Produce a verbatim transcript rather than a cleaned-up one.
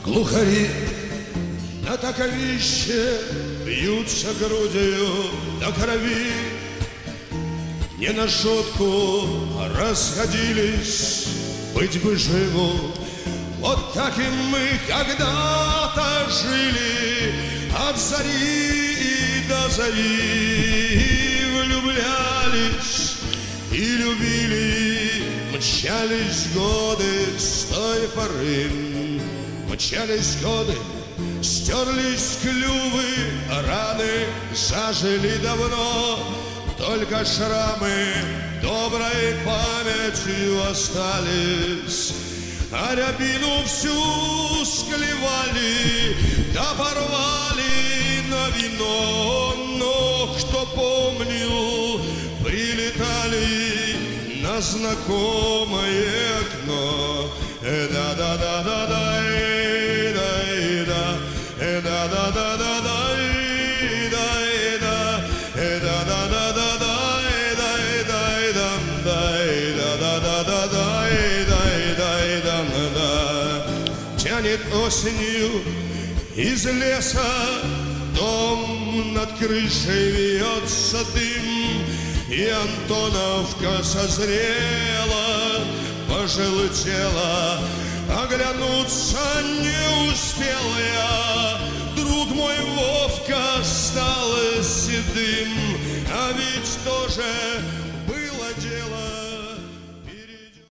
Глухари на таковище бьются грудью до крови. Не на шутку расходились, быть бы живу. Вот так и мы когда-то жили, от зари до зари, влюблялись и любили. Мчались годы с той поры, мчались годы, стерлись клювы, раны зажили давно, только шрамы доброй памятью остались. А рябину всю склевали, да порвали на вино. Но кто помнил, прилетали на знакомое окно. Да-да-да-да-да, да-да, да-да-да-да-да, да-да, да-да-да-да-да. Тянет осенью из леса, дом над крышей вьется дым, и Антоновка созрела, пожелтела. Оглянуться не успел я, друг мой Вовка стал седым, а ведь тоже